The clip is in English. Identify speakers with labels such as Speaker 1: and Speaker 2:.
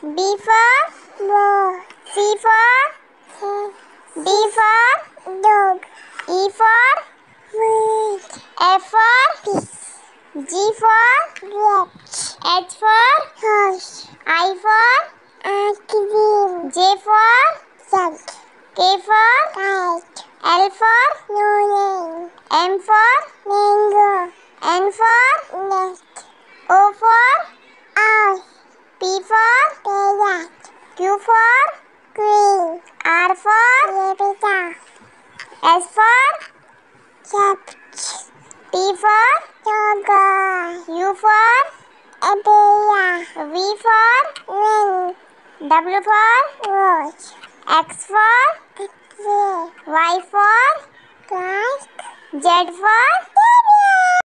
Speaker 1: B for
Speaker 2: ball,
Speaker 1: C for D for
Speaker 2: dog,
Speaker 1: E for
Speaker 2: bird,
Speaker 1: F for
Speaker 2: fish,
Speaker 1: G for
Speaker 2: rat,
Speaker 1: H for
Speaker 2: horse,
Speaker 1: I for
Speaker 2: ice cream,
Speaker 1: J for
Speaker 2: jug,
Speaker 1: K for
Speaker 2: kite,
Speaker 1: L for
Speaker 2: noodle,
Speaker 1: M for
Speaker 2: mango,
Speaker 1: N for
Speaker 2: nest,
Speaker 1: O for
Speaker 2: owl,
Speaker 1: P for
Speaker 2: parrot,
Speaker 1: Q for
Speaker 2: queen,
Speaker 1: R for
Speaker 2: rabbit,
Speaker 1: S for
Speaker 2: cat,
Speaker 1: T for
Speaker 2: dog,
Speaker 1: U for
Speaker 2: umbrella,
Speaker 1: V for
Speaker 2: ring,
Speaker 1: W for
Speaker 2: watch,
Speaker 1: X for
Speaker 2: x-ray,
Speaker 1: Y for
Speaker 2: glass,
Speaker 1: Z for